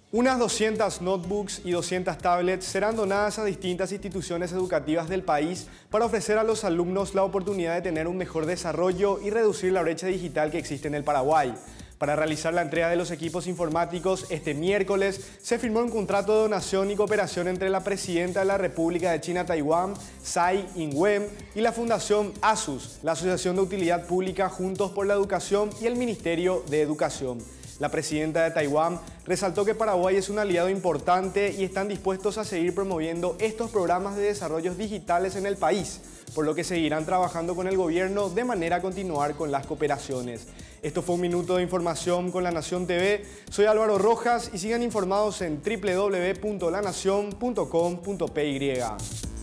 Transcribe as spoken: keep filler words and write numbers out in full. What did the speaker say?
Unas doscientas notebooks y doscientas tablets serán donadas a distintas instituciones educativas del país para ofrecer a los alumnos la oportunidad de tener un mejor desarrollo y reducir la brecha digital que existe en el Paraguay. Para realizar la entrega de los equipos informáticos este miércoles se firmó un contrato de donación y cooperación entre la Presidenta de la República de China Taiwán, Tsai Ing-wen, y la Fundación ASUS, la Asociación de Utilidad Pública Juntos por la Educación y el Ministerio de Educación. La presidenta de Taiwán resaltó que Paraguay es un aliado importante y están dispuestos a seguir promoviendo estos programas de desarrollo digitales en el país, por lo que seguirán trabajando con el gobierno de manera a continuar con las cooperaciones. Esto fue un minuto de información con La Nación T V. Soy Álvaro Rojas y sigan informados en doble u doble u doble u punto la nación punto com punto p y.